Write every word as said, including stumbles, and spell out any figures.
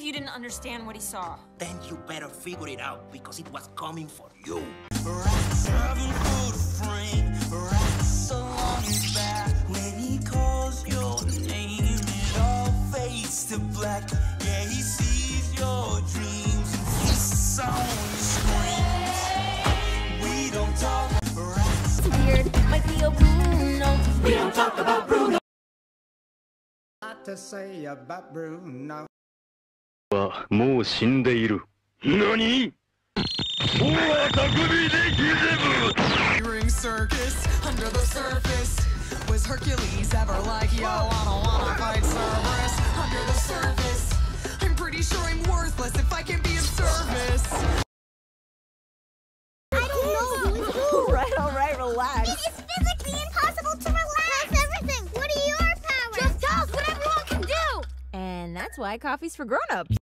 you didn't understand what he saw. Then you better figure it out, because it was coming for you. Rats haven't put a frame. Rats along his back. When he calls your name, it all fades to black. Yeah, he sees your dreams and his song screams. We don't talk. Rats Weird, might be a Bruno. We don't talk about Bruno. Lot to say about Bruno. はもう死んでいる。何？もうは匠でギゼブ。 Ring circus under the surface. Was Hercules ever like, yo, I don't wanna fight Cerberus? Under the surface, I'm pretty sure I'm worthless if I can be of service. I don't know. All right, all right, relax. It is physically impossible to relax. That's everything. What are your powers? Just tell us what everyone can do. And that's why coffee's for grown-ups.